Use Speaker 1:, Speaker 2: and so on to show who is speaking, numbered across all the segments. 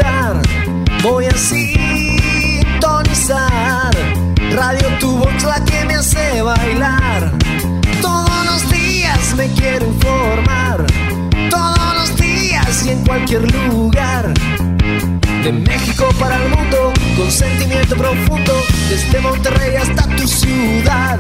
Speaker 1: disfrutar. Voy a sintonizar Radio Tu Vox, la que me hace bailar. Todos los días me quiero informar, todos los días y en cualquier lugar. De México para el mundo, con sentimiento profundo, desde Monterrey hasta tu ciudad.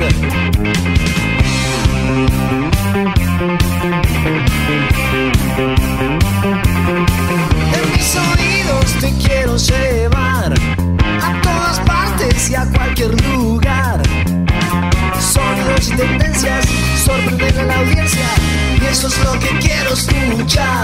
Speaker 1: En mis oídos te quiero llevar a todas partes y a cualquier lugar. Sonidos y tendencias sorprenden a la audiencia, y eso es lo que quiero escuchar.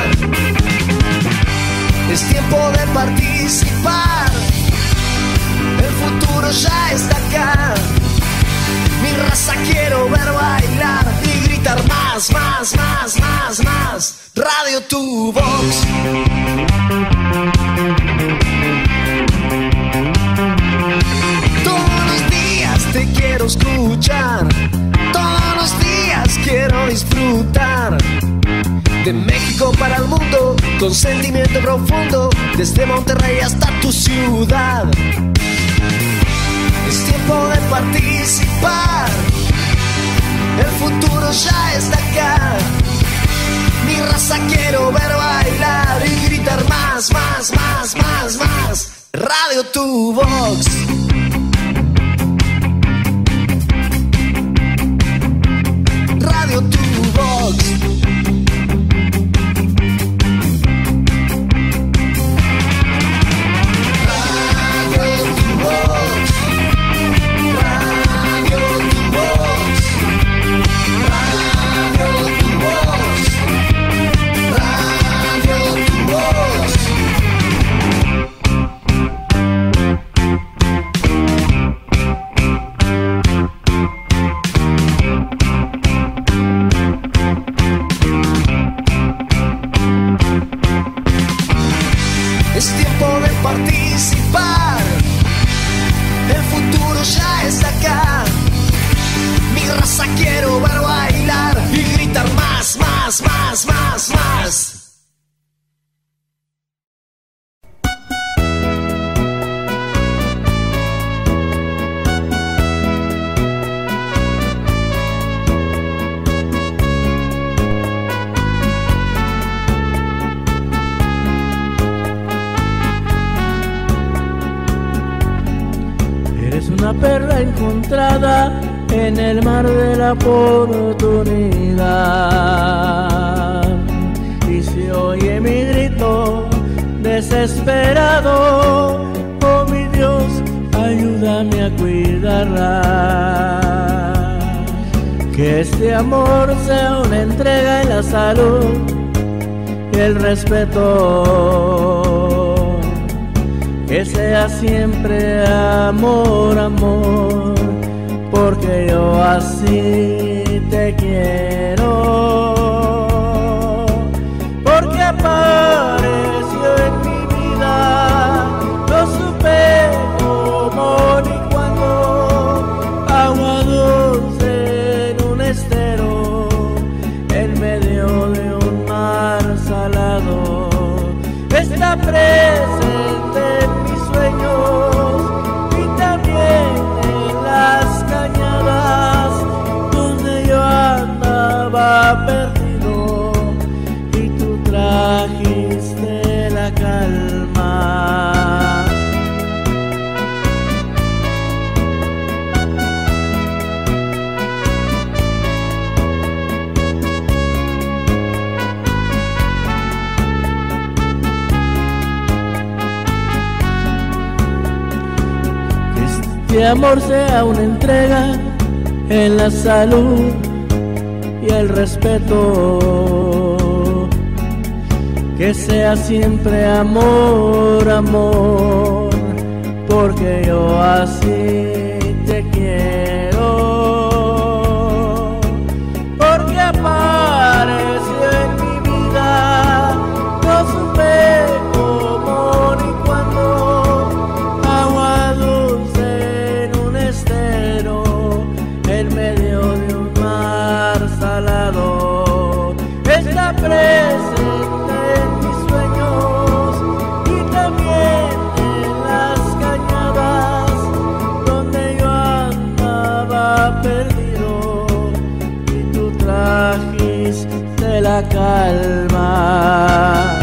Speaker 1: Es tiempo de participar, el futuro ya está acá. Mi raza quiero ver bailar y gritar más, más, más, más, más. Radio Tu Vox. Todos los días te quiero escuchar, todos los días quiero disfrutar. De México para el mundo, con sentimiento profundo, desde Monterrey hasta tu ciudad. Es tiempo de participar, el futuro ya está acá. Mi raza quiero ver bailar y gritar más, más, más, más, más. Radio Tu Vox. Radio Tu Vox. Es tiempo de participar, el futuro ya está acá. Mi raza quiero ver bailar y gritar más, más, más, más, más.
Speaker 2: Una perla encontrada en el mar de la oportunidad, y se oye mi grito desesperado: oh mi Dios, ayúdame a cuidarla. Que este amor sea una entrega en la salud y el respeto, que sea siempre amor, amor, porque yo así te quiero. Porque apareció en mi vida, no supe cómo ni cuándo, agua dulce en un estero, en medio de un mar salado, está presente en mis sueños y también en las cañadas donde yo andaba perdido, y tú trajiste la calma. Que amor sea una entrega en la salud y el respeto, que sea siempre amor, amor, porque yo así te quiero. Porque apareció en mi vida, no supe cómo ni cuándo, agua dulce en un estero, en medio de un mar salado, está presente en mis sueños y también la calma.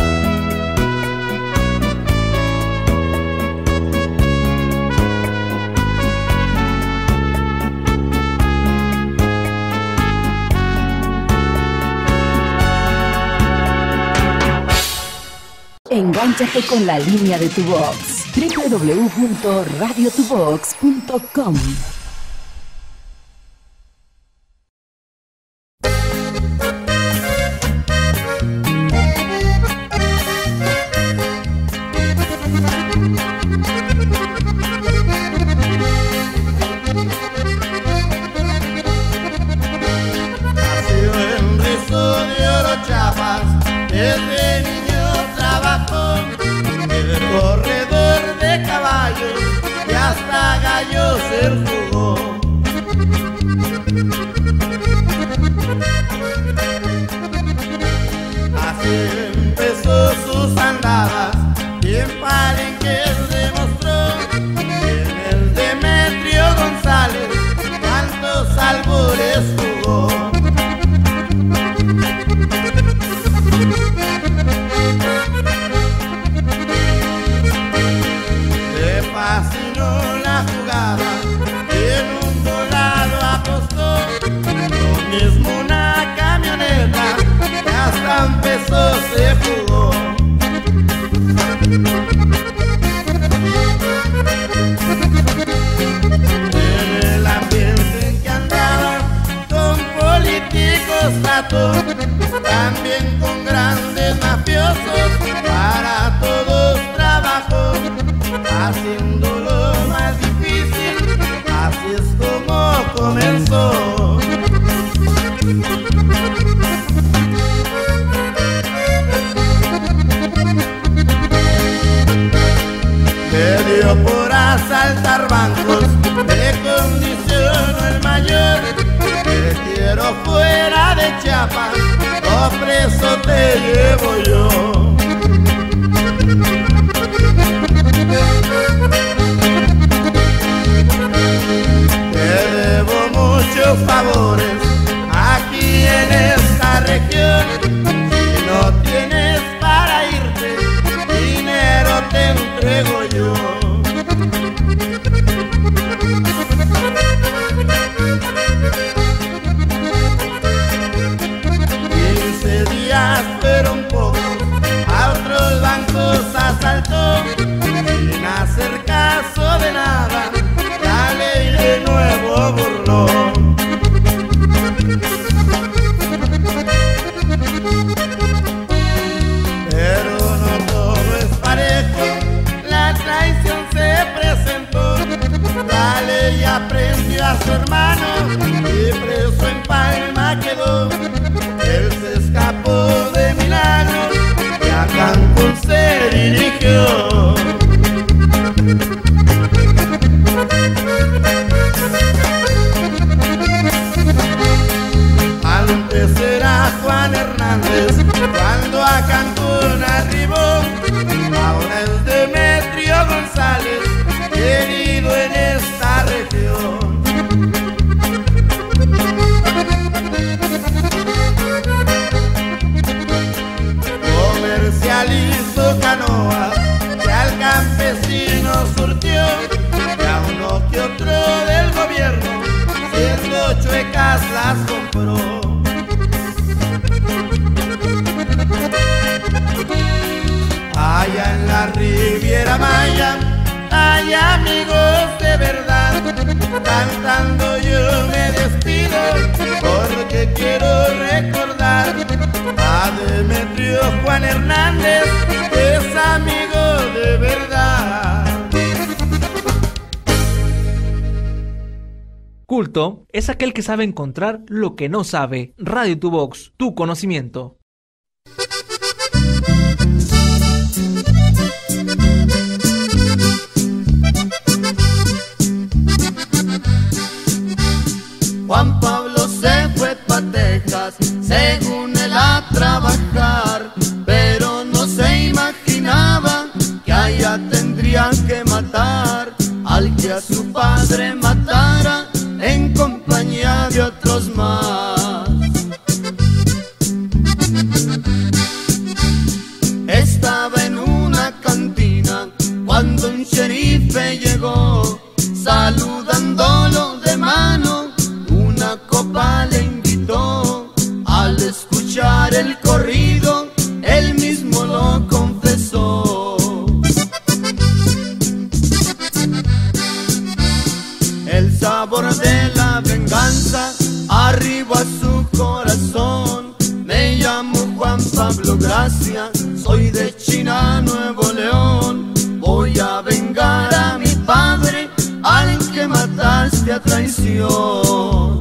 Speaker 3: Engánchate con la línea de tu box. www.radiotubox.com.
Speaker 4: Nació en Rizo de Oro, Chiapas, desde niño trabajó el corredor de caballos y hasta gallos él jugó. Así empezó sus andadas y en Palenques demostró que en el Demetrio González tantos albures jugó. Le fascinó la jugada y en un volado apostó, lo mismo una camioneta que hasta empezó se jugó. En el ambiente en que andaba, con políticos trató, también con grandes mafiosos, para todos trabajó, haciéndolo más difícil, así es como comenzó. Le dio por asaltar bancos, de condición el mayor, te quiero fuera de Chiapas, o preso te llevo yo. Te debo muchos favores aquí en esta región. Si no tienes para irte, dinero te entrego yo. 15 días fueron pocos, a otros bancos asaltó, sin hacer caso de nada, la ley de nuevo burló. Pero no todo es parejo, la traición se presentó, la ley aprendió a su hermano y preso en Palma quedó. Él se escapó de milagro y a Cancún se dirigió. Antes era Juan Hernández cuando a Cancún arribó, ahora es Demetrio González, querido en esta región. Comercializó canoas que al campesino surtió, y a uno que otro del gobierno, siendo chuecas las compró. Allá en la Riviera Maya hay amigos de verdad, cantando yo me despido porque quiero recordar a Demetrio Juan Hernández, que es amigo de verdad.
Speaker 5: Culto es aquel que sabe encontrar lo que no sabe. Radio Tu Box, tu conocimiento.
Speaker 4: Juan Pablo se fue pa' Texas, según él a trabajar, pero no se imaginaba que allá tendría que matar al que a su padre matara en compañía de otros más. dando gracias. Soy de China, Nuevo León. Voy a vengar a mi padre, al que mataste a traición.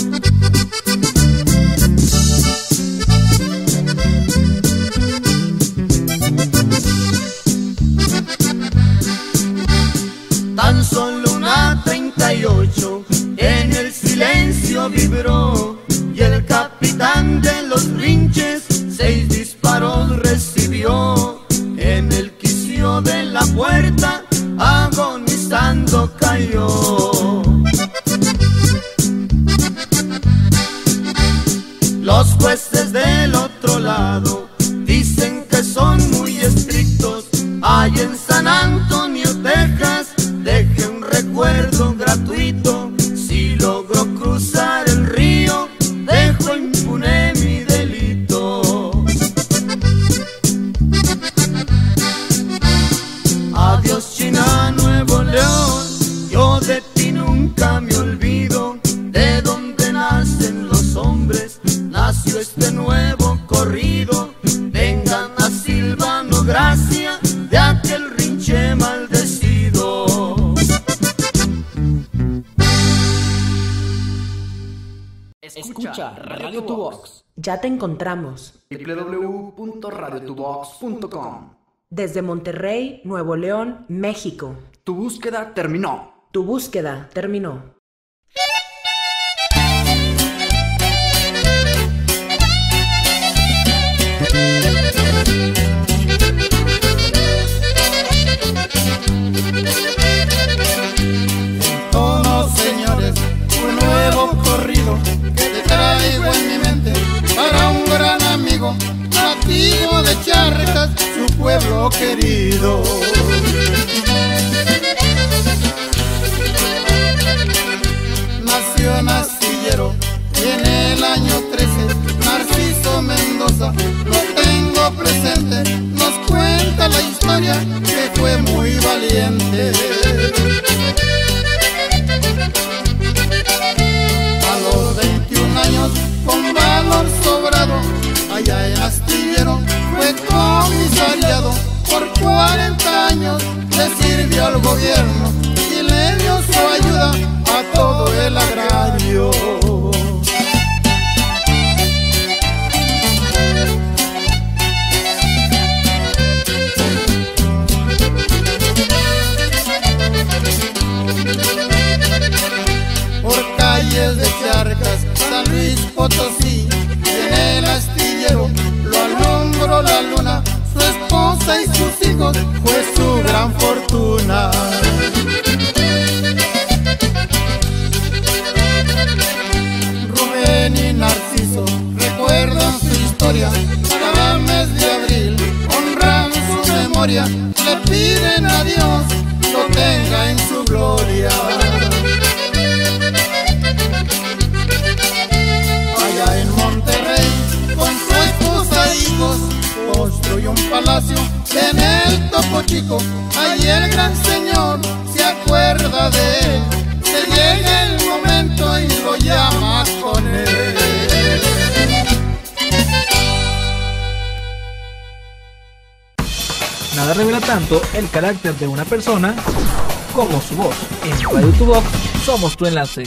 Speaker 4: Tan solo una 38 en el silencio vibró, y el capitán de los Rinches 6 disparos recibió. En el quicio de la puerta agonizando cayó. Los jueces del otro lado dicen que son muy estrictos. Hay en San Antonio, Texas, deje un recuerdo gratuito. Si logro cruzar el río, dejo impune mi delito. Adiós China, Nuevo León, yo de ti nunca me olvido. De donde nacen los hombres, nació este nuevo corrido. Vengan a Silvano Gracia, de aquel Rinche maldecido.
Speaker 3: Escucha Radio Tu Vox.
Speaker 6: Ya te encontramos.
Speaker 7: www.radiotuvox.com.
Speaker 6: Desde Monterrey, Nuevo León, México.
Speaker 7: Tu búsqueda terminó.
Speaker 6: Tu búsqueda terminó.
Speaker 4: Tono, señores, un nuevo corrido que te traigo en mi mente para un gran amigo nativo de Charcas, su pueblo querido. Nació en Astillero en el año 13, Narciso Mendoza, lo tengo presente, nos cuenta la historia que fue muy valiente. A los 21 años, con valor sobrado, allá en Astillero fue comisariado. Por 40 años le sirvió al gobierno y le dio su ayuda a todo el agrario. Por calles de Charcas, San Luis Potosí, en el Astillero lo alumbró la luna. Su esposa y sus hijos fue su gran fortuna. Rubén y Narciso recuerdan su historia. Cada mes de abril honran su memoria. Le piden a Dios lo tenga en su gloria. Allá en Monterrey, con su esposa e hijos, construyó un palacio en el Topo Chico. Allí el gran señor se acuerda de él. Se llega el momento y lo llama con él.
Speaker 5: Nada revela tanto el carácter de una persona como su voz. En Radio Tu Vox somos tu enlace.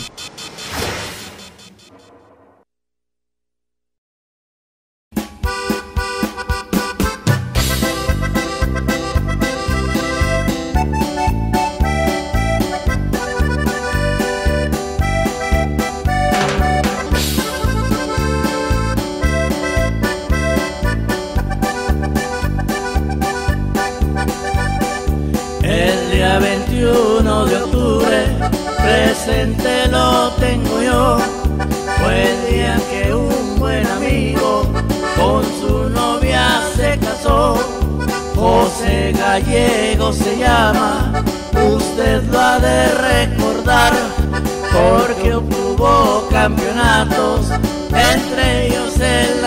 Speaker 2: El día 21 de octubre, presente lo tengo yo. Fue el día que un buen amigo con su novia se casó. José Gallego se llama, usted lo ha de recordar, porque obtuvo campeonatos, entre ellos el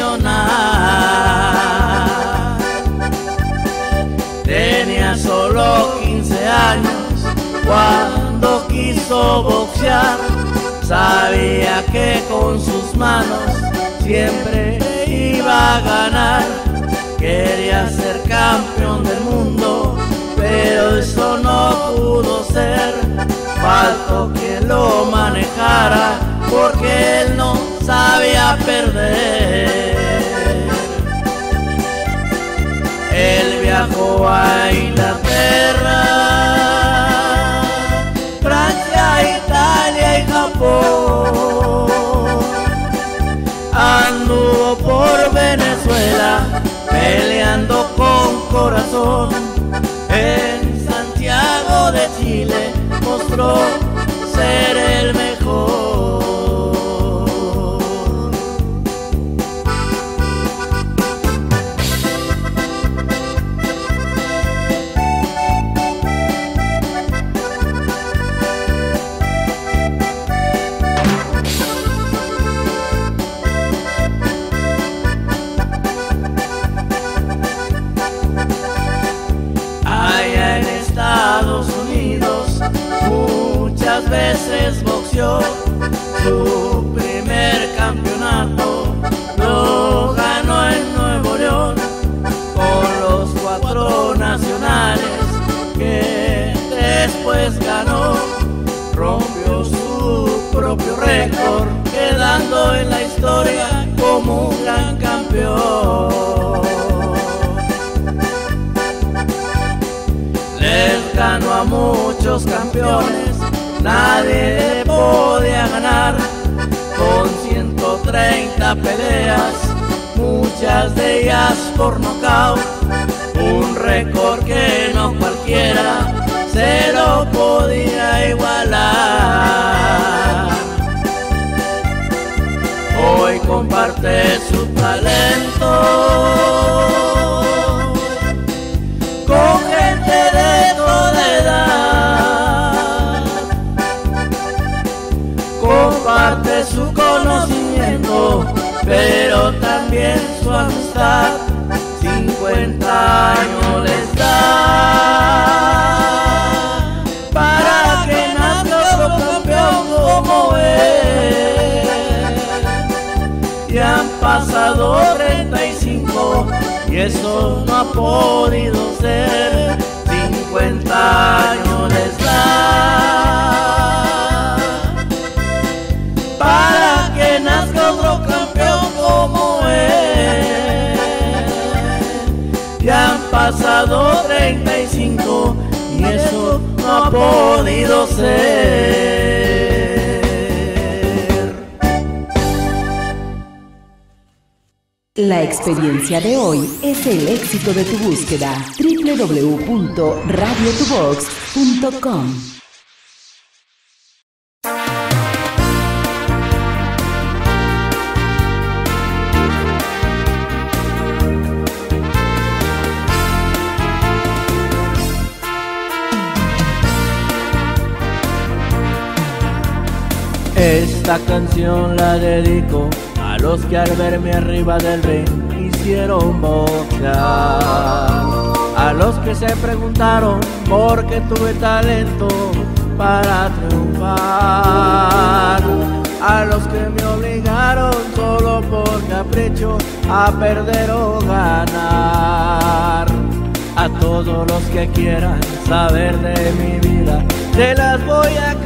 Speaker 2: nacional. Tenía solo 15 años cuando quiso boxear. Sabía que con sus manos siempre iba a ganar. viajó a Inglaterra, Francia, Italia y Japón. Anduvo por Venezuela peleando con corazón. En Santiago de Chile mostró ser el mejor. Allá en Estados Unidos muchas veces boxeó. Su primer campeonato lo ganó en Nuevo León con los 4 nacionales que después ganó. Rompió su propio récord, quedando en la historia como un gran campeón. Les ganó a muchos campeones, nadie le podía ganar. Con 130 peleas, muchas de ellas por nocaut, un récord que no cualquiera se lo podía igualar. Hoy comparte su talento con gente de toda edad, comparte su conocimiento, pero también su amistad. 50 años les da para que nazca otro campeón como él. Y han pasado 35 y eso no ha podido ser. 50 años les da para que nazca otro campeón como él. Ya han pasado 35 y eso no ha podido ser.
Speaker 6: La experiencia de hoy es el éxito de tu búsqueda. www.radiotubox.com.
Speaker 2: Esta canción la dedico a los que al verme arriba del ring hicieron boxear, a los que se preguntaron por qué tuve talento para triunfar, a los que me obligaron solo por capricho a perder o ganar, a todos los que quieran saber de mi vida, se las voy a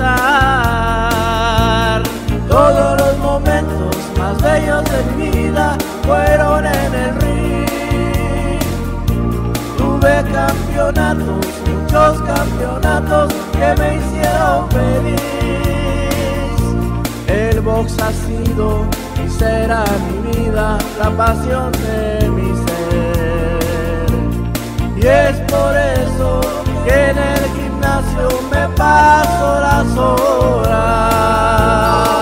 Speaker 2: cantar. Todos los momentos más bellos de mi vida fueron en el ring. Tuve campeonatos, muchos campeonatos que me hicieron feliz. El box ha sido y será mi vida, la pasión de mi ser. Y es por eso que en el gimnasio me paso las horas.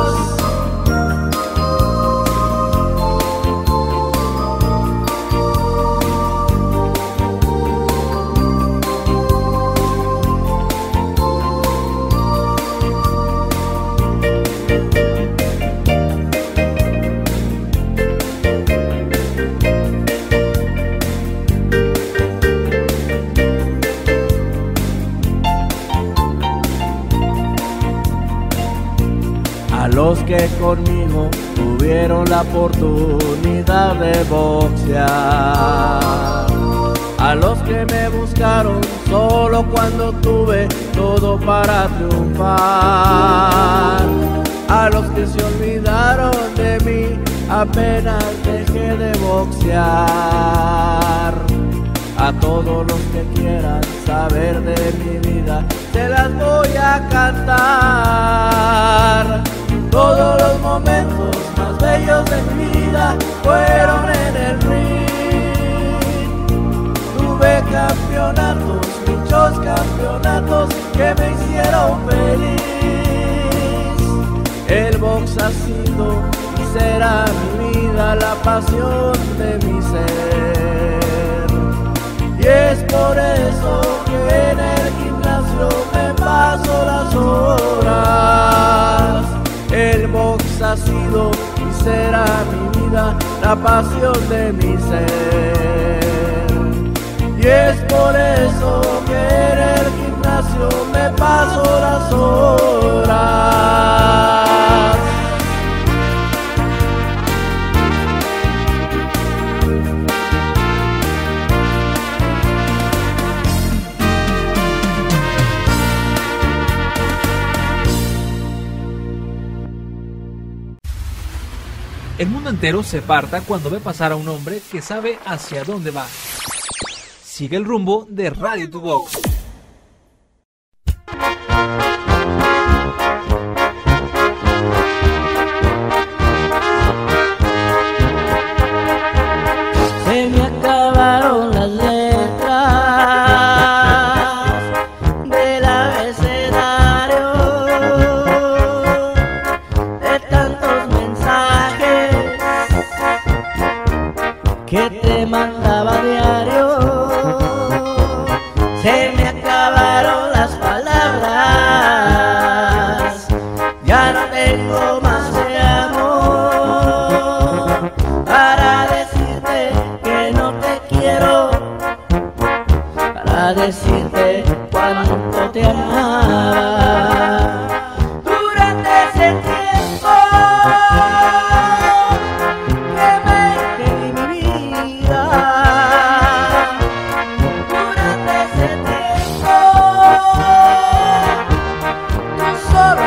Speaker 2: Los que conmigo tuvieron la oportunidad de boxear, a los que me buscaron solo cuando tuve todo para triunfar, a los que se olvidaron de mí apenas dejé de boxear, A todos los que quieran saber de mi vida, se las voy a cantar. Todos los momentos más bellos de mi vida fueron en el ring. Tuve campeonatos, muchos campeonatos que me hicieron feliz. El box ha sido y será mi vida, la pasión de mi ser. Y es por eso que en el gimnasio me paso las horas. El box ha sido y será mi vida, la pasión de mi ser. Y es por eso que en el gimnasio me paso las horas.
Speaker 5: El mundo entero se aparta cuando ve pasar a un hombre que sabe hacia dónde va. Sigue el rumbo de Radio Tu Box.
Speaker 2: Se me acabaron las letras del abecedario, de tantos mensajes que te mandaba diario. Se me acabaron las palabras, ya no tengo más de amor para decirte que no te quiero, para decirte cuánto te amaba. Durante ese tiempo que me di mi vida, durante ese tiempo tú solo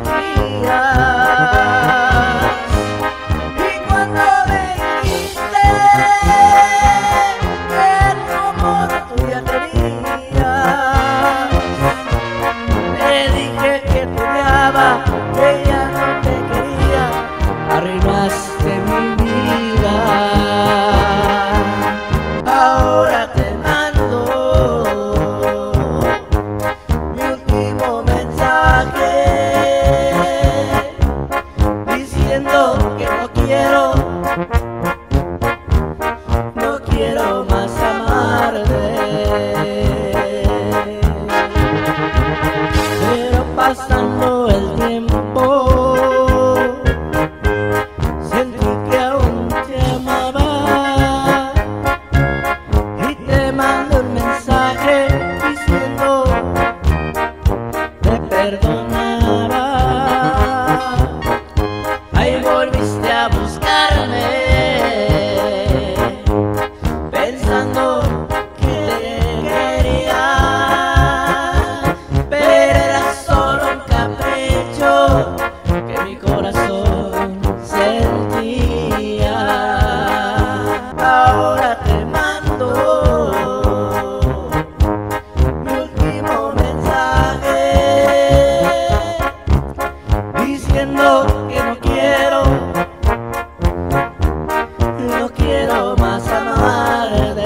Speaker 2: mentiras. Y cuando me dijiste que tu amor tú ya tenías, te dije que te odiaba, que ya no te quería, arruinaste mi vida. Ahora te mando mi último mensaje, diciendo que no quiero más amarte. Pero pasando el tiempo, sentí que aún te amaba y te mando un mensaje diciendo te perdonaba. Ahí volviste a buscarme, pensando que te quería, pero era solo un capricho que mi corazón sentía. Ahora te mando mi último mensaje, diciendo que no quiero más amarte.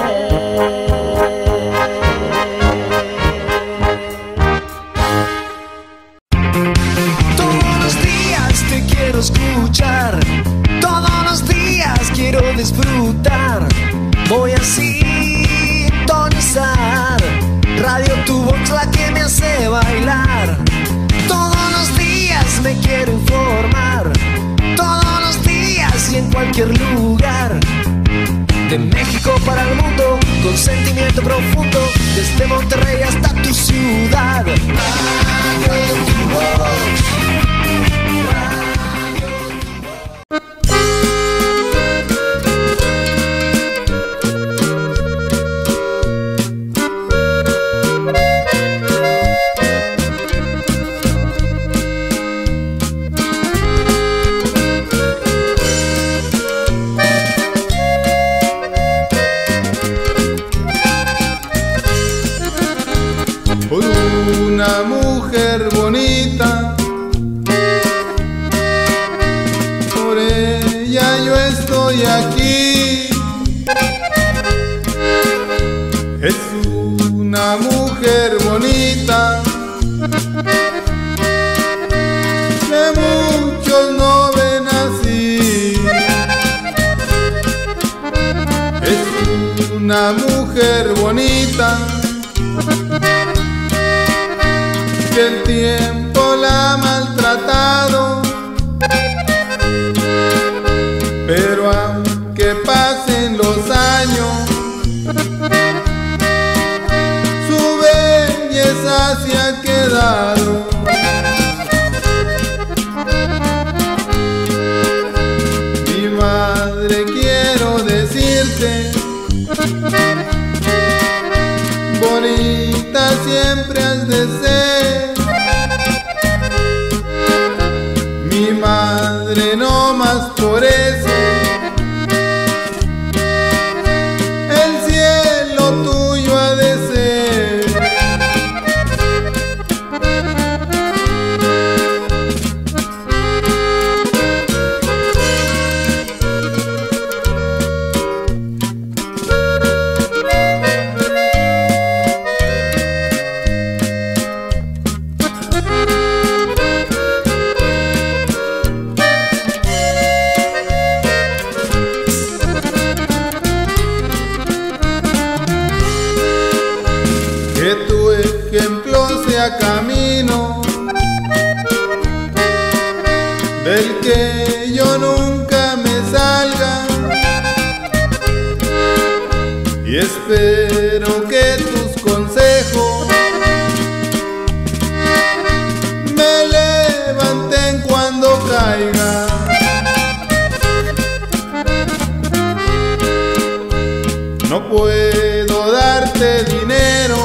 Speaker 1: Todos los días te quiero escuchar, todos los días quiero disfrutar. Voy a sintonizar Radio Tu Box, la que me hace bailar. Todos los días me quiero informar, todos los días y en cualquier lugar. De México para el mundo, con sentimiento profundo, desde Monterrey hasta tu ciudad. Radio Tu Box.
Speaker 8: una mujer bonita que el tiempo la ha maltratado, pero aunque pasen los años, su belleza se ha quedado. Mi madre, quiero decirte, bonita siempre has de ser. Mi madre, no más por eso el cielo tuyo ha de ser. Que tu ejemplo sea camino del que yo nunca me salga, y espero que tus consejos me levanten cuando caiga. No puedo darte dinero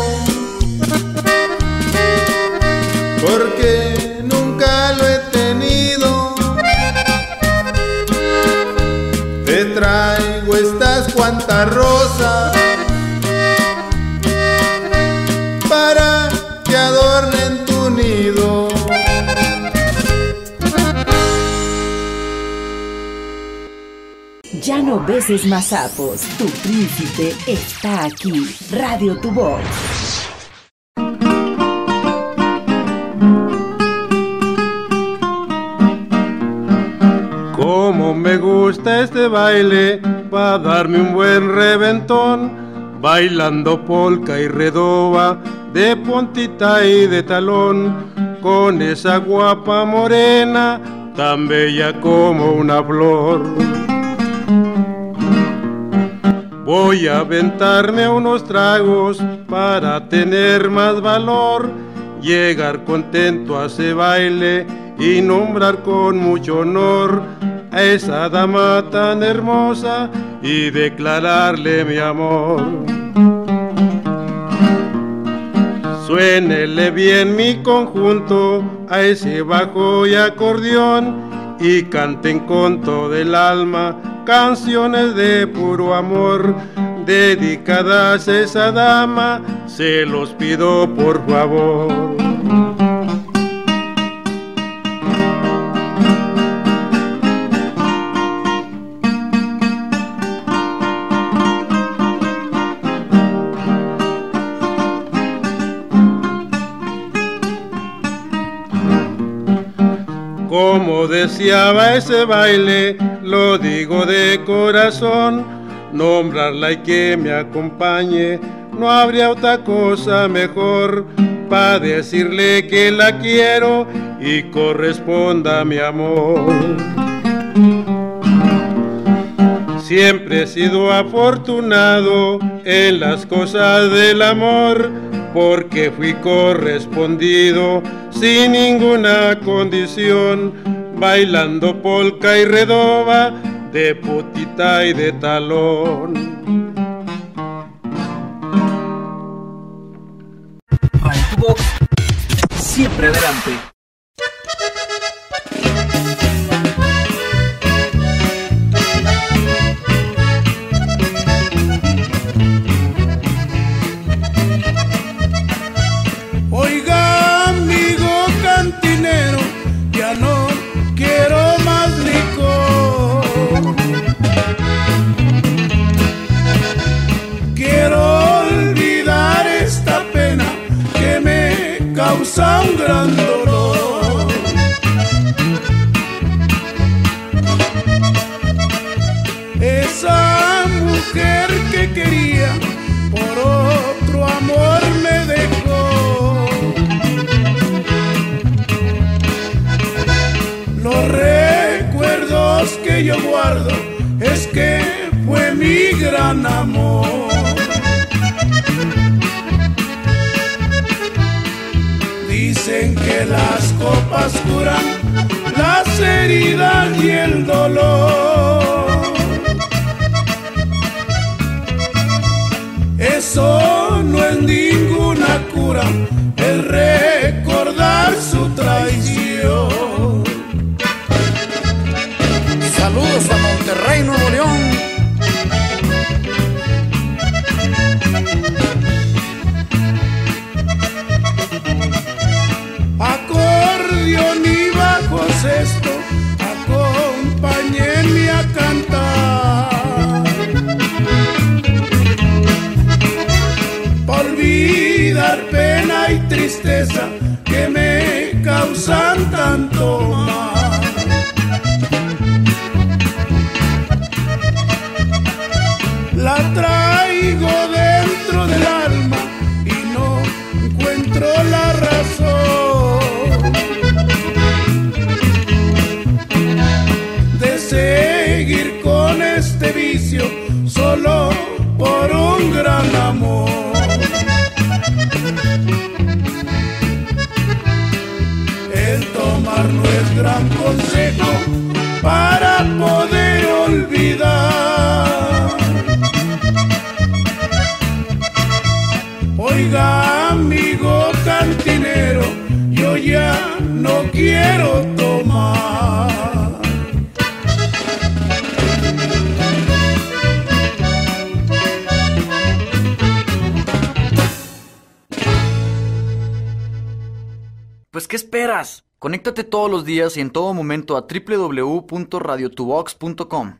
Speaker 8: porque nunca lo he tenido. Te traigo estas cuantas rosas para que adornen tu nido.
Speaker 6: Ya no beses más sapos, tu príncipe está aquí. Radio Tu Voz.
Speaker 8: Como me gusta este baile, va a darme un buen reventón, bailando polca y redoba, de puntita y de talón, con esa guapa morena, tan bella como una flor. Voy a aventarme unos tragos para tener más valor, llegar contento a ese baile y nombrar con mucho honor a esa dama tan hermosa y declararle mi amor. Suénele bien mi conjunto a ese bajo y acordeón y canten con todo el alma canciones de puro amor dedicadas a esa dama, se los pido por favor. Como deseaba ese baile, lo digo de corazón, nombrarla y que me acompañe, no habría otra cosa mejor, pa' decirle que la quiero y corresponda mi amor. Siempre he sido afortunado en las cosas del amor, porque fui correspondido sin ninguna condición, bailando polca y redoba, de putita y de talón.
Speaker 5: Radio Tu Voz, siempre adelante.
Speaker 4: Oiga, amigo cantinero, ya no quiero más licor. Quiero olvidar esta pena que me causa un gran dolor. Esa mujer que quería
Speaker 9: Dicen que las copas curan las heridas y el dolor. Eso no es ninguna cura, es recordar su traición.
Speaker 7: Saludos a Monterrey, Nuevo León.
Speaker 9: Acordeón y bajo sexto, acompáñenme a cantar. Por olvidar pena y tristeza que me causan tanto mal. La traigo dentro del alma y no encuentro la razón de seguir con este vicio solo por un gran amor. El tomar no es gran consejo para poder olvidar. Oiga, amigo cantinero, yo ya no quiero tomar.
Speaker 7: Pues, ¿qué esperas? Conéctate todos los días y en todo momento a www.radiotubox.com.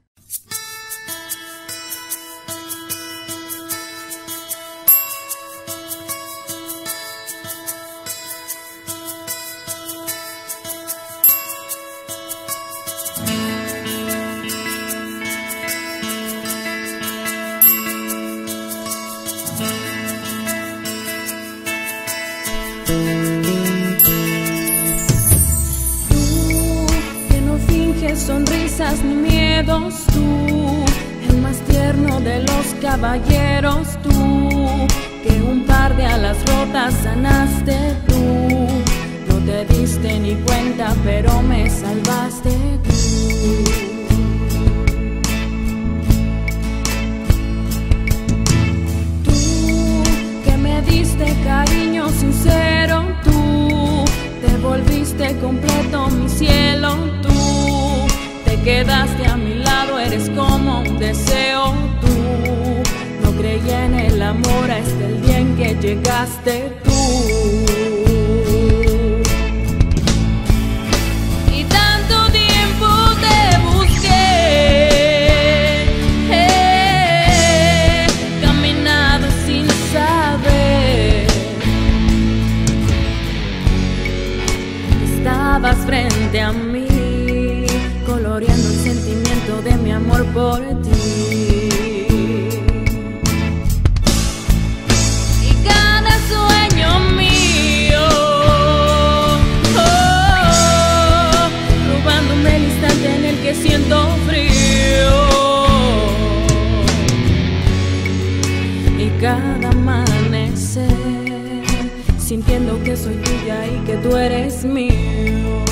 Speaker 10: Sonrisas ni miedos, tú, el más tierno de los caballeros, tú, que un par de alas rotas sanaste tú, no te diste ni cuenta pero me salvaste tú. Tú, que me diste cariño sincero, tú, te volviste completo mi cielo, tú, quedaste a mi lado, eres como un deseo tú. No creí en el amor hasta el día en que llegaste tú. Y tanto tiempo te busqué, caminado sin saber que estabas frente a mí, coloreando el sentimiento de mi amor por ti. Y cada sueño mío, robándome el instante en el que siento frío. Y cada amanecer, sintiendo que soy tuya y que tú eres mío.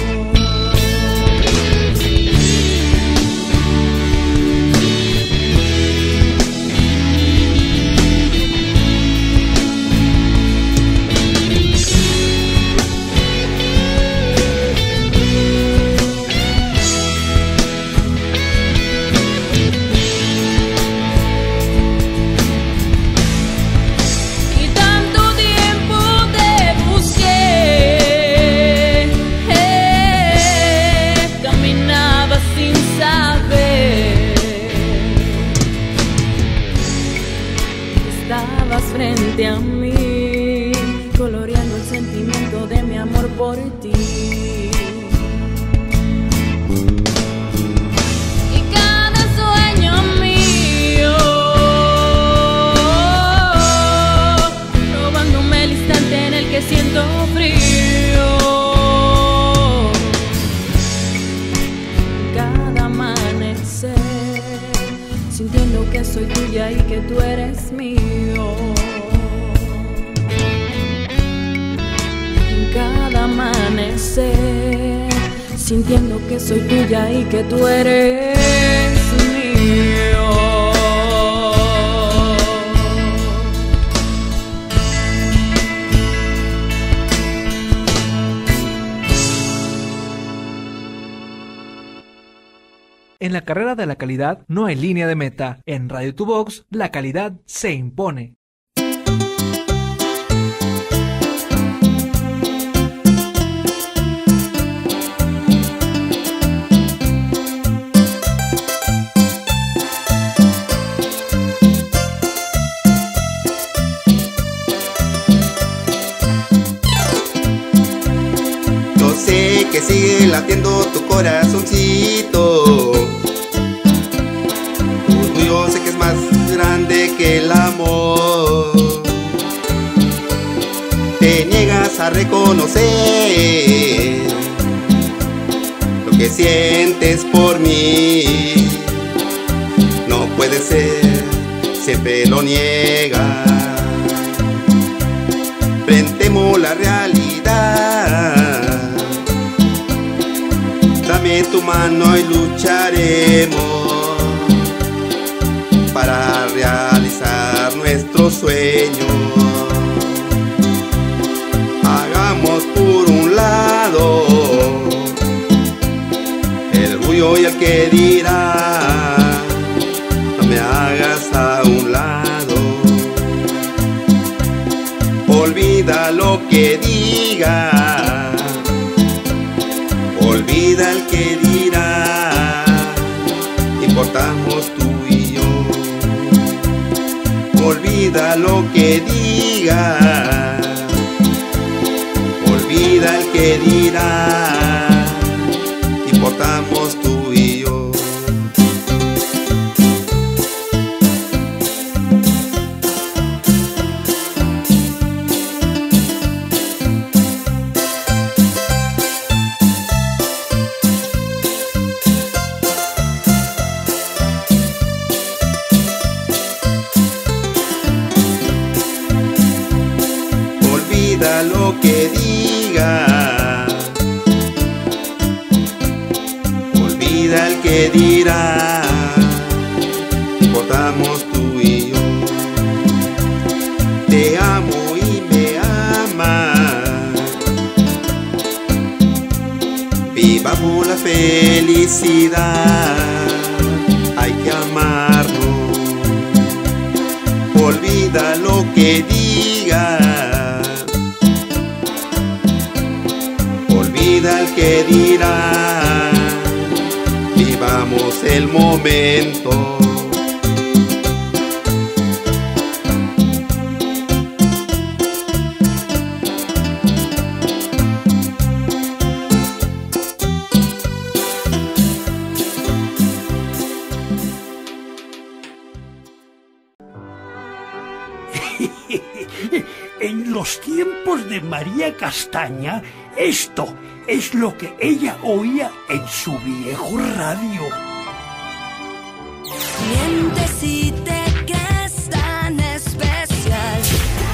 Speaker 10: Frente a mí, coloreando el sentimiento de mi amor por ti. Y cada sueño mío, robándome el instante en el que siento frío. Cada amanecer, sintiendo que soy tuya y que tú eres mío. Cada amanecer, sintiendo que soy tuya y que tú eres mío.
Speaker 5: En la carrera de la calidad no hay línea de meta. En Radio Tu Box, la calidad se impone.
Speaker 11: Yo sé que sigue latiendo tu corazoncito. Yo sé que es más grande que el amor. Te niegas a reconocer lo que sientes por mí. No puede ser, siempre lo niegas. Enfrentemos la realidad. Dame tu mano y lucharemos para realizar nuestros sueños. Hagamos por un lado el orgullo y el que dirá. No me hagas a un lado. Olvida lo que diga. Olvida el que dirá. Importamos tú y yo. Olvida lo que diga. Olvida el que dirá. Importamos tú y yo. Olvida lo que diga. Olvida el que dirá. Importamos tú y yo. Te amo y me amas. Vivamos la felicidad. Hay que amarnos. Olvida lo que diga. Olvida el que dirá. Vivamos el momento.
Speaker 12: En los tiempos de María Castaña, esto es lo que ella oía en su viejo radio.
Speaker 13: Mientes y te crees tan especial.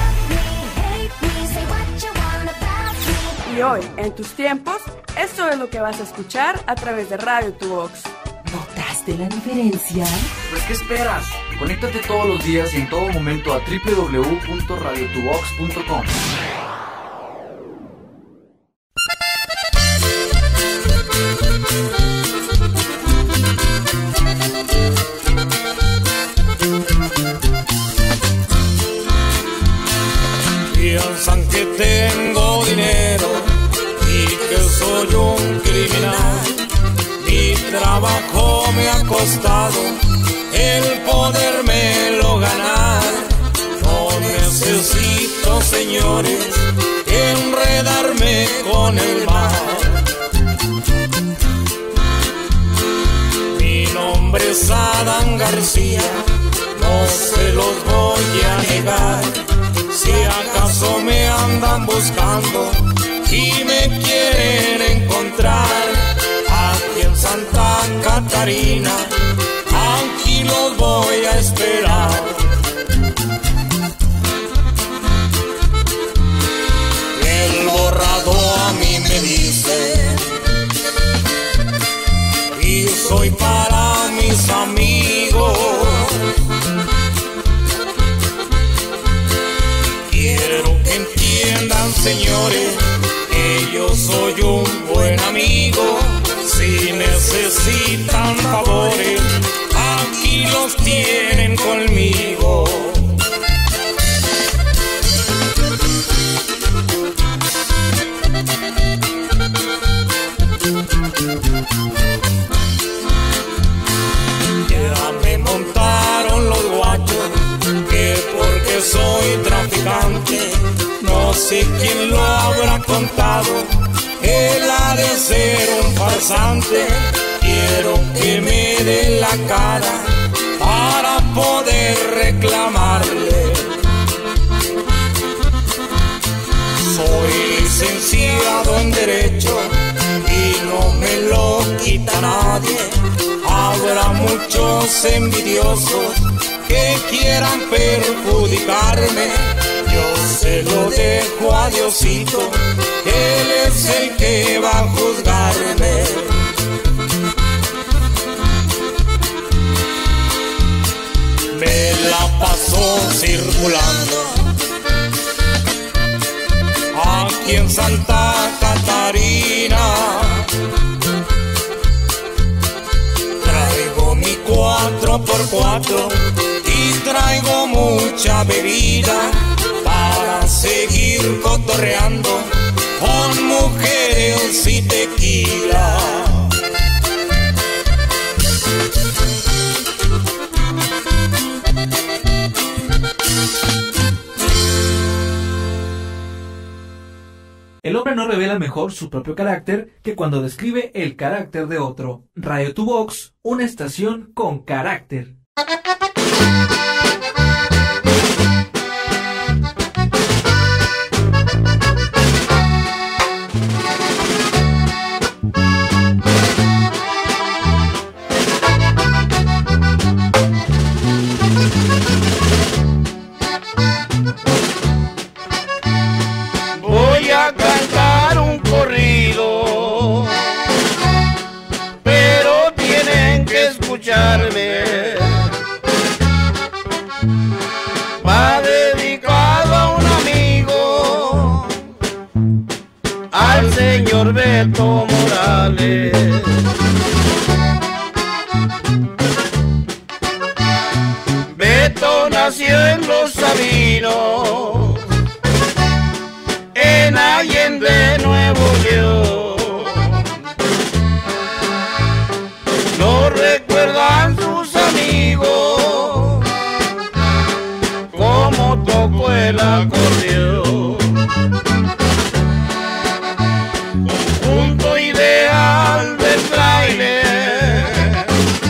Speaker 14: Y hoy, en tus tiempos, esto es lo que vas a escuchar a través de Radio Tu Box.
Speaker 6: ¿Notaste la diferencia?
Speaker 7: Pues, ¿qué esperas? Conéctate todos los días y en todo momento a www.radiotubox.com.
Speaker 9: Piensan que tengo dinero y que soy un criminal. Mi trabajo me ha costado el podérmelo ganar. No necesito, señores, enredarme con el mal. Mi nombre es Adán García, no se los voy a negar. Si acaso me andan buscando y me quieren encontrar aquí en Santa Catarina, aquí los voy a esperar. El borrado a mí me dice sé quién lo habrá contado, él ha de ser un farsante. Quiero que me dé la cara para poder reclamarle. Soy licenciado en Derecho y no me lo quita nadie. Habrá muchos envidiosos que quieran perjudicarme. Yo se lo dejo a Diosito, Él es el que va a juzgarme. Me la paso circulando aquí en Santa Catarina. Traigo mi 4x4 y traigo mucha bebida para seguir cotorreando con mujeres y tequila.
Speaker 5: El hombre no revela mejor su propio carácter que cuando describe el carácter de otro. Radio Tu Vox, una estación con carácter.
Speaker 9: Voy a cantar un corrido, pero tienen que escucharme. Va dedicado a un amigo, al señor Beto Morales. Beto nació en Los Sabinos, en Allende, Nuevo León. No recuerdan sus amigos cómo tocó el acordeón. Conjunto ideal del trailer,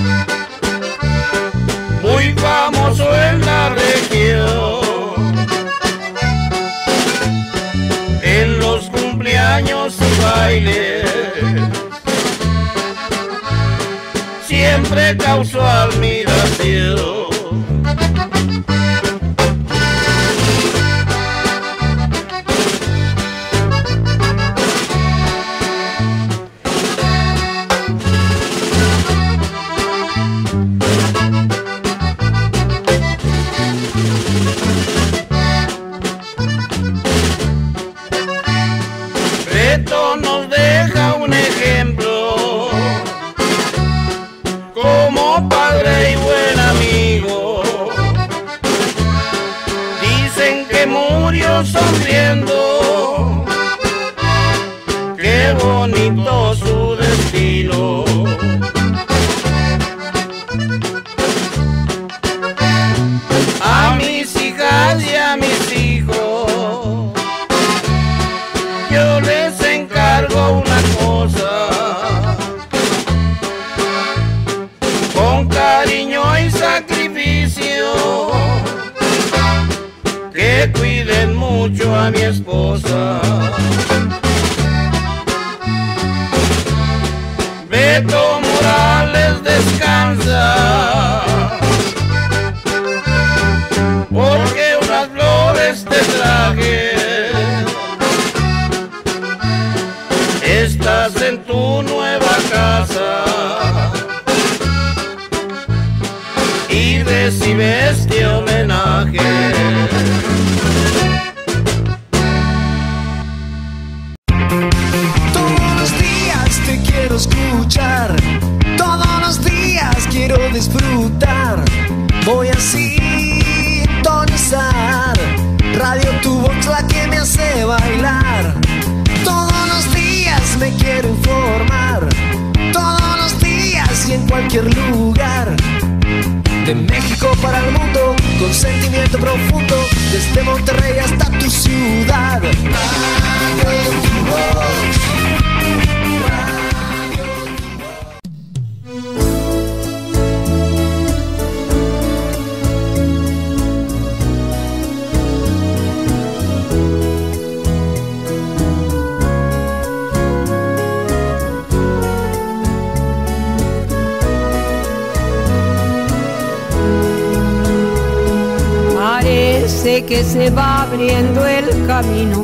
Speaker 9: muy famoso en la región. En los cumpleaños y bailes siempre causó admiración. Beto nos deja un ejemplo como padre y buen amigo. Dicen que murió sonriendo, qué bonito su destino. A mis hijas y a mis hijos yo les encargo una cosa, con cariño y sacrificio, que cuiden mucho a mi esposa. Beto Morales descansa, porque unas flores te traje. Estás en tu nueva casa y recibes este homenaje.
Speaker 1: Todos los días te quiero escuchar, todos los días quiero disfrutar. Voy a sintonizar Radio Tu Vox, la que me hace bailar. Todos los días me quiero informar, todos los días y en cualquier lugar. De México para el mundo, con sentimiento profundo, desde Monterrey hasta tu ciudad. felicidad. Radio Tu Voz.
Speaker 15: Parece que se va abriendo el camino,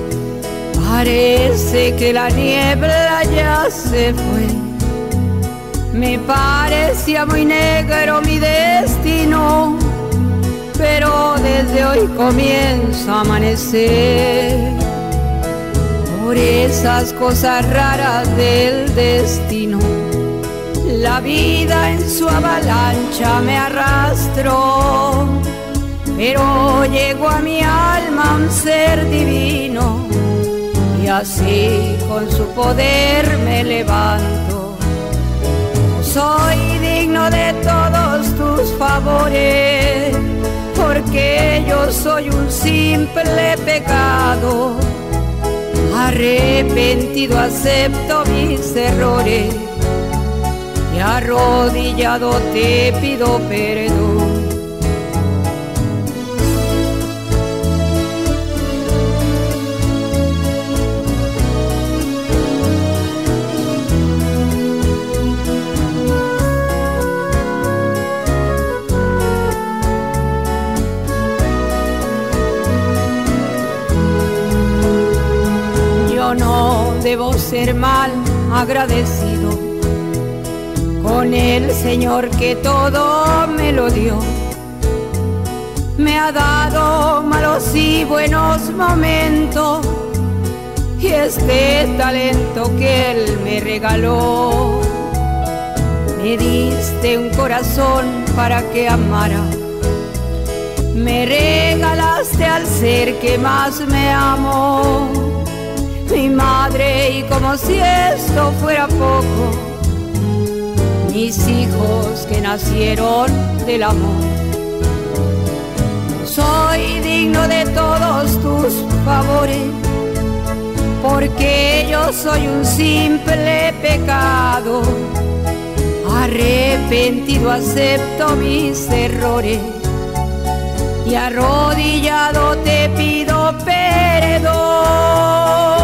Speaker 15: parece que la niebla ya se fue. Me parecía muy negro mi destino, pero desde hoy comienza a amanecer. Por esas cosas raras del destino, la vida en su avalancha me arrastró. Pero llegó a mi alma un ser divino y así con su poder me levanto. Soy digno de todos tus favores, porque yo soy un simple pecado. Arrepentido acepto mis errores y arrodillado te pido perdón. No debo ser mal agradecido con el Señor que todo me lo dio. Me ha dado malos y buenos momentos y este talento que Él me regaló. Me diste un corazón para que amara, me regalaste al ser que más me amó. Mi madre, y como si esto fuera poco, mis hijos que nacieron del amor. Soy digno de todos tus favores, porque yo soy un simple pecado. Arrepentido acepto mis errores y arrodillado te pido perdón.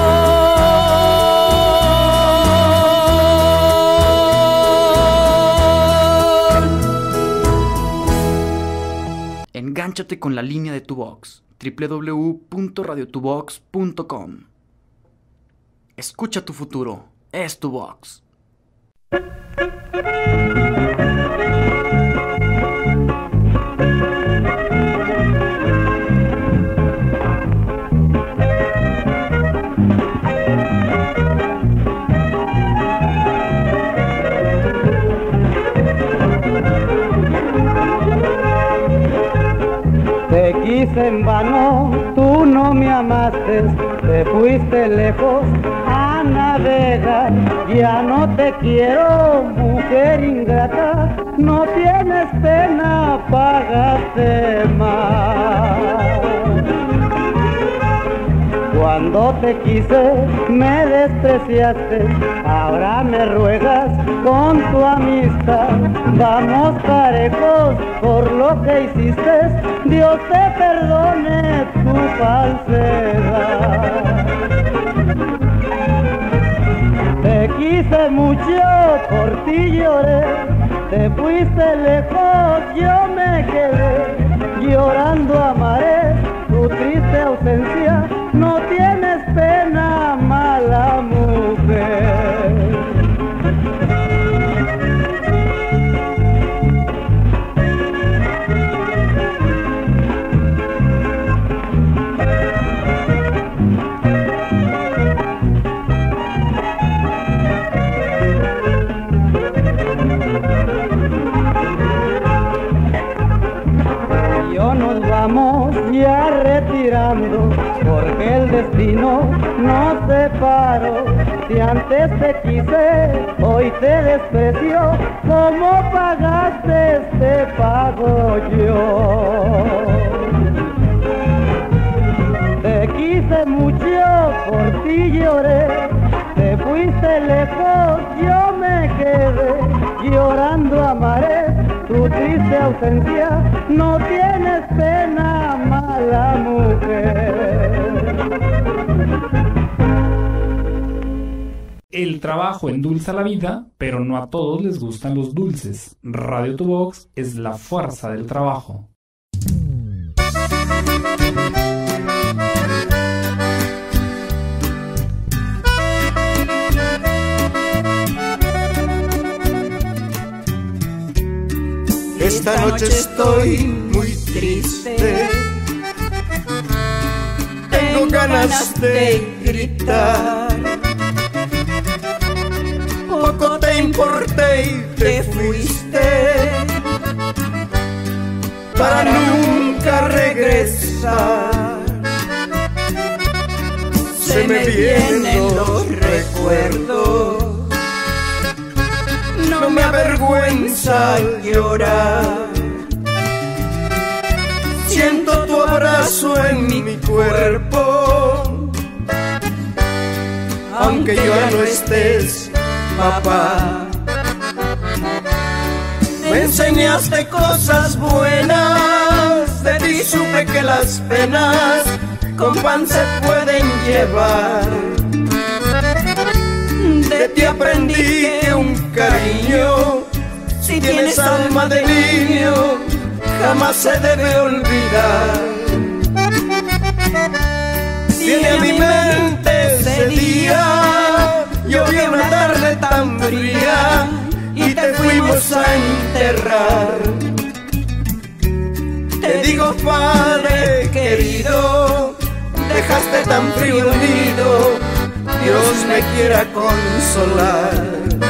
Speaker 7: Engánchate con la línea de tu box, www.radiotubox.com. Escucha tu futuro, es tu box.
Speaker 16: Te quise en vano, tú no me amaste, te fuiste lejos a navegar. Ya no te quiero, mujer ingrata, no tienes pena, págate más. Cuando te quise me despreciaste, ahora me ruegas con tu amistad. Vamos parejos por lo que hiciste, Dios te perdone tu falsedad. Te quise mucho, por ti lloré, te fuiste lejos, yo me quedé, llorando amaré tu triste ausencia, no tienes pena, mala mujer. Nos vamos ya retirando, porque el destino nos separó. Si antes te quise, hoy te desprecio, ¿cómo pagaste? Te pago yo. Te quise hace mucho por ti lloré. Te fuiste lejos, yo me quedé llorando amaré tu triste ausencia. No tienes pena, mala mujer.
Speaker 17: El trabajo endulza la vida, pero no a todos les gustan los dulces. Radio Tu Voz es la fuerza del trabajo.
Speaker 9: Esta noche estoy muy triste, tengo ganas de gritar. Poco te importé y te fuiste para nunca regresar. Se me vienen los recuerdos, no me avergüenza llorar. Siento tu abrazo en mi cuerpo, aunque ya no estés, papá. Me enseñaste cosas buenas, de ti supe que las penas con pan se pueden llevar. De ti aprendí que un cariño, si tienes alma de niño, jamás se debe olvidar. Viene a mi mente ese día, llovía una tarde tan fría y te fuimos a enterrar. Te digo, padre querido, dejaste tan frío el nido, Dios me quiera consolar.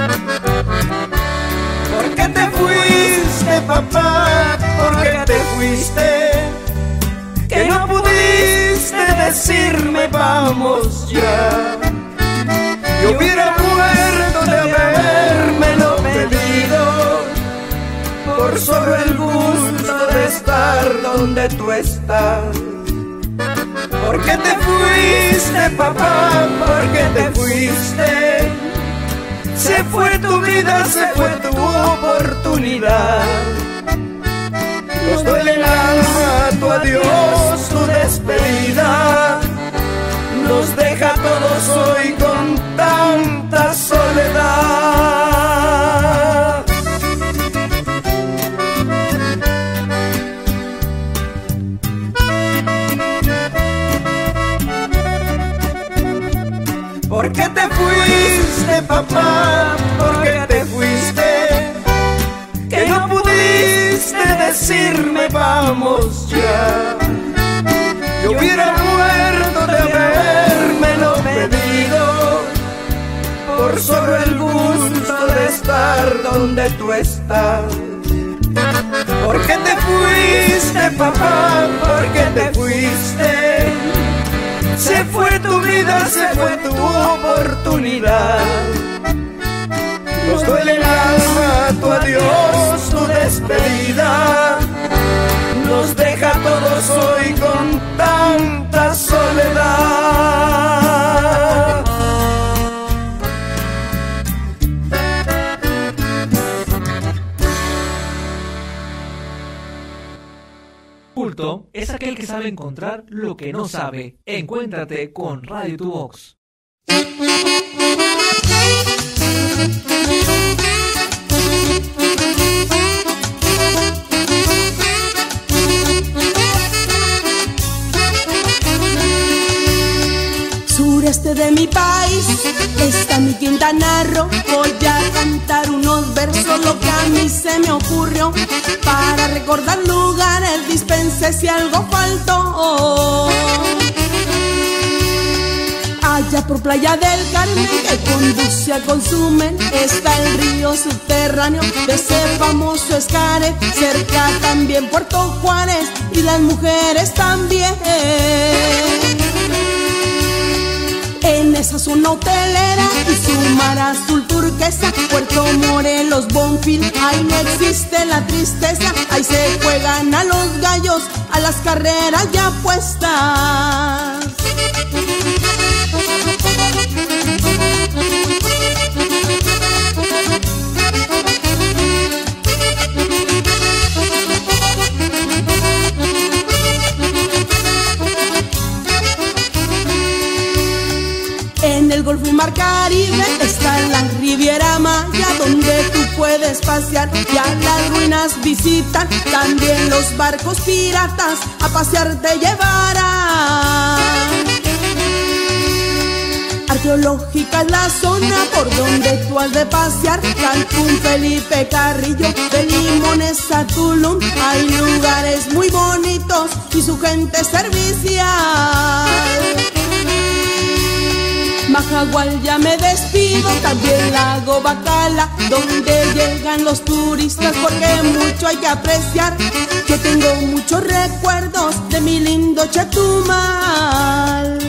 Speaker 9: ¿Por qué te fuiste, papá? ¿Por qué te fuiste? Que no pudiste decirme vamos ya. Yo hubiera muerto de habérmelo pedido, por solo el gusto de estar donde tú estás. ¿Por qué te fuiste, papá? ¿Por qué te fuiste? Se fue tu vida, se fue tu oportunidad. Nos duele el alma tu adiós, tu despedida. Nos deja a todos hoy con tanta soledad. ¿Por qué te fuiste, papá? ¿Por qué te fuiste? Que no pudiste decirme vamos ya. Yo hubiera muerto de habérmelo pedido, por solo el gusto de estar donde tú estás. ¿Por qué te fuiste, papá? ¿Por qué te fuiste? Se fue tu vida, se fue tu oportunidad. Nos duele el alma tu adiós, tu despedida. Nos deja a todos hoy con tanta soledad.
Speaker 5: Culto es aquel que sabe encontrar lo que no sabe. Encuéntrate con Radio Tu Voz.
Speaker 18: Sureste de mi país está mi Quintana Roo. Voy a cantar unos versos, lo que a mí se me ocurrió. Para recordar lugares, dispense si algo faltó. Allá por Playa del Carmen, que conduce a Consumen, está el río subterráneo de ese famoso Xcaret. Cerca también Puerto Juárez y las mujeres también. En esa zona hotelera y su mar azul turquesa, Puerto Morelos, Bonfil, ahí no existe la tristeza. Ahí se juegan a los gallos, a las carreras ya puestas. mar Caribe está en la Riviera Maya, donde tú puedes pasear y a las ruinas visitan. También los barcos piratas a pasear te llevarán. Arqueológica es la zona por donde tú has de pasear. Cancún, Felipe Carrillo, de Limones a Tulum. Hay lugares muy bonitos y su gente servicial. Majagual ya me despido, también Lago Bacala, donde llegan los turistas porque mucho hay que apreciar. Yo tengo muchos recuerdos de mi lindo Chetumal.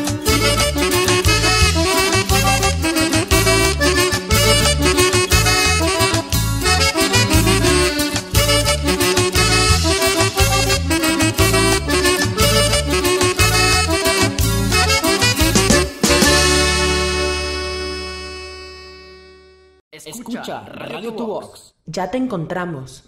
Speaker 3: Escucha Radio Tu Vox.
Speaker 6: Ya te encontramos.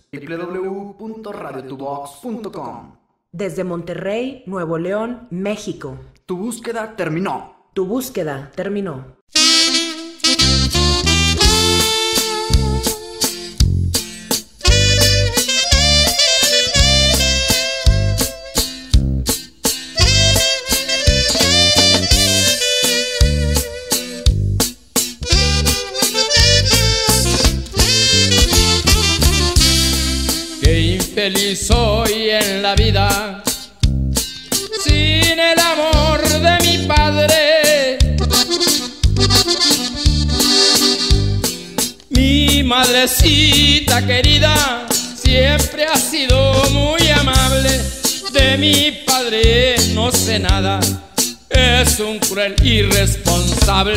Speaker 7: www.radiotuvox.com.
Speaker 6: Desde Monterrey, Nuevo León, México.
Speaker 7: Tu búsqueda terminó.
Speaker 6: Tu búsqueda terminó.
Speaker 19: Feliz soy en la vida sin el amor de mi padre. Mi madrecita querida siempre ha sido muy amable. De mi padre no sé nada, es un cruel irresponsable.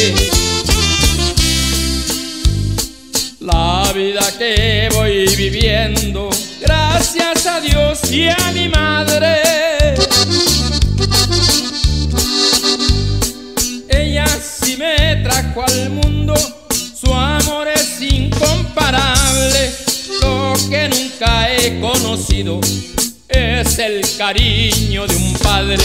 Speaker 19: La vida que voy viviendo, gracias a Dios y a mi madre. Ella sí me trajo al mundo, su amor es incomparable. Lo que nunca he conocido es el cariño de un padre.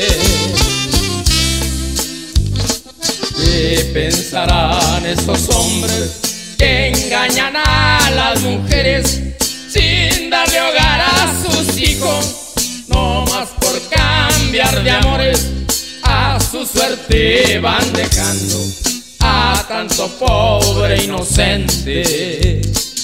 Speaker 19: ¿Qué pensarán esos hombres que engañan a las mujeres sin darle hogar a sus hijos? No más por cambiar de amores, a su suerte van dejando a tanto pobre inocente.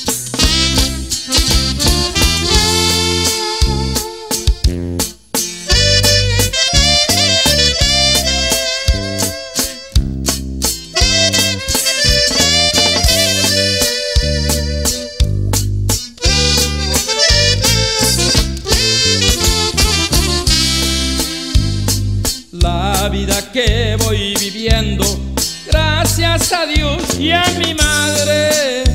Speaker 19: La vida que voy viviendo, gracias a Dios y a mi madre.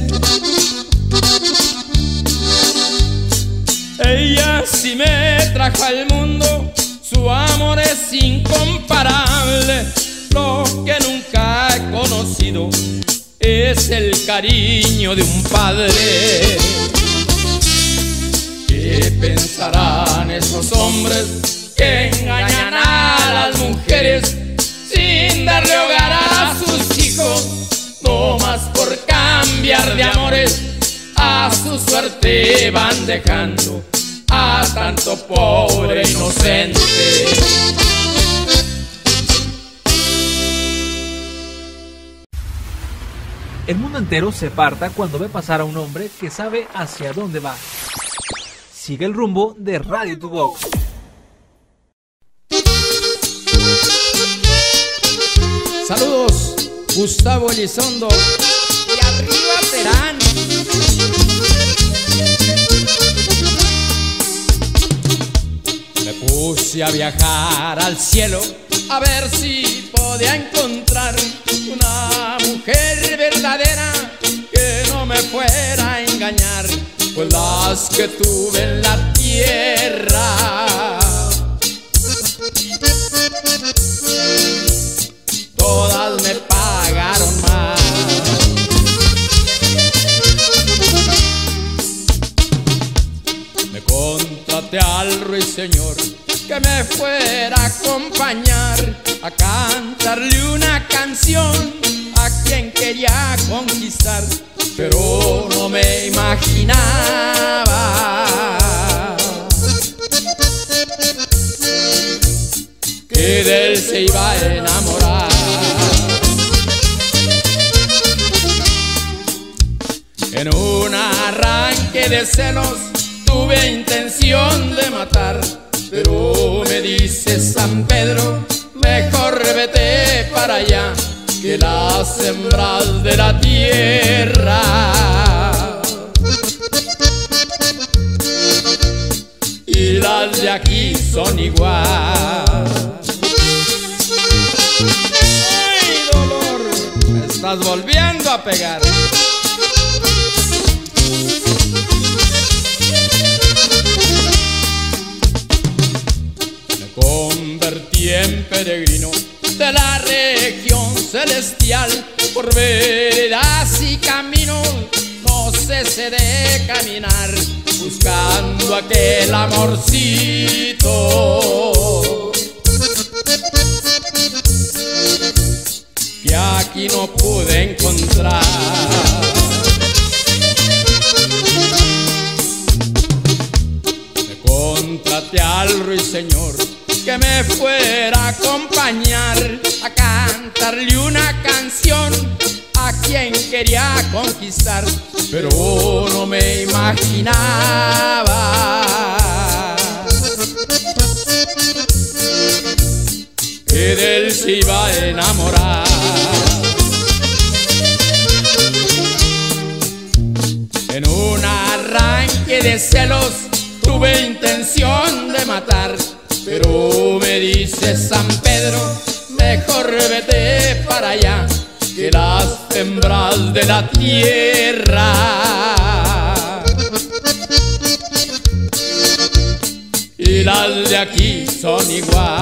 Speaker 19: Ella sí me trajo al mundo, su amor es incomparable. Lo que nunca he conocido es el cariño de un padre. ¿Qué pensarán esos hombres que engañan a las mujeres sin darle hogar a sus hijos? No más por cambiar de amores, a su suerte van dejando a tanto pobre inocente.
Speaker 5: El mundo entero se aparta cuando ve pasar a un hombre que sabe hacia dónde va. Sigue el rumbo de Radio Tu Vox.
Speaker 19: Saludos, Gustavo Elizondo. Y arriba Terán. Me puse a viajar al cielo a ver si podía encontrar una mujer verdadera que no me fuera a engañar, pues las que tuve en la tierra todas me pagaron mal. Me contraté al ruiseñor que me fuera a acompañar a cantarle una canción a quien quería conquistar, pero no me imaginaba que de él se iba a enamorar. En un arranque de celos tuve intención de matar, pero me dice San Pedro, mejor vete para allá, que las hembras de la tierra y las de aquí son igual. ¡Ay, dolor! Me estás volviendo a pegar. Convertí en peregrino de la región celestial, por veredas y caminos no cesé de caminar, buscando aquel amorcito que aquí no pude encontrar. Me contraté al ruiseñor que me fuera a acompañar, a cantarle una canción a quien quería conquistar, pero no me imaginaba que de él se iba a enamorar. En un arranque de celos tuve intención de matar, pero me dice San Pedro, mejor vete para allá, que las hembras de la tierra y las de aquí son igual.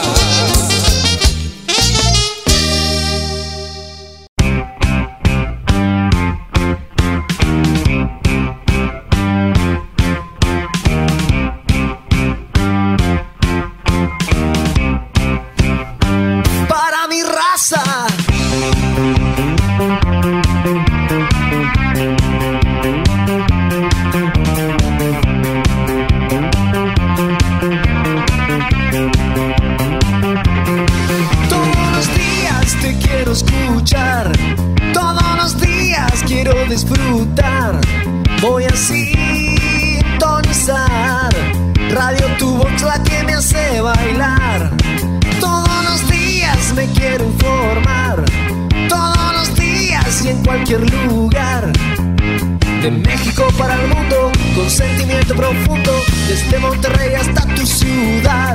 Speaker 1: Disfrutar, voy a sintonizar Radio Tu Box, la que me hace bailar. Todos los días me quiero informar, todos los días y en cualquier lugar. De México para el mundo, con sentimiento profundo, desde Monterrey hasta tu ciudad.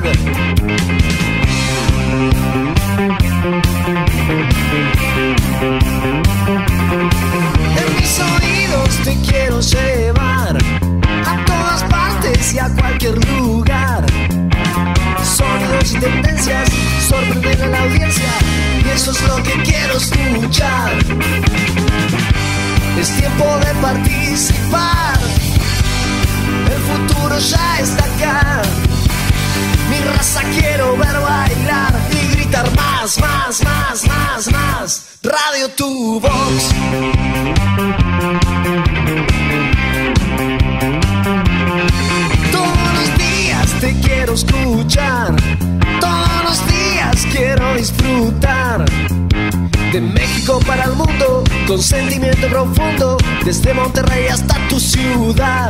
Speaker 1: En mis oídos te quiero llevar a todas partes y a cualquier lugar. Sonidos y tendencias sorprenden a la audiencia, y eso es lo que quiero escuchar. Es tiempo de participar, el futuro ya está acá. Mi raza quiero ver bailar y gritar más, más, más, más, más. Radio Tu Box. Todos los días te quiero escuchar, todos los días quiero disfrutar. De México para el mundo, con sentimiento profundo, desde Monterrey hasta tu ciudad.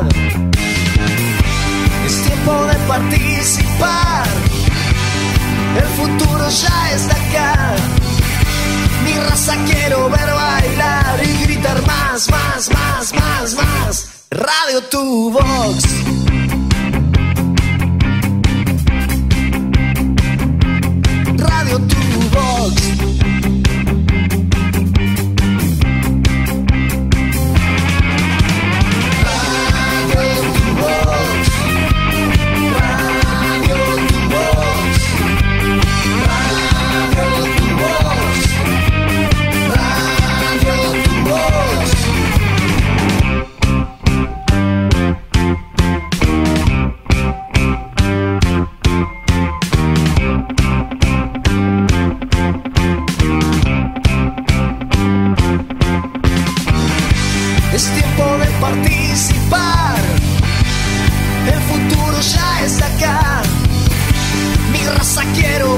Speaker 1: Es tiempo de participar, el futuro ya está acá. Mi raza quiero ver bailar y gritar más, más, más, más, más. Radio Tu Box. Radio Tu Box. quiero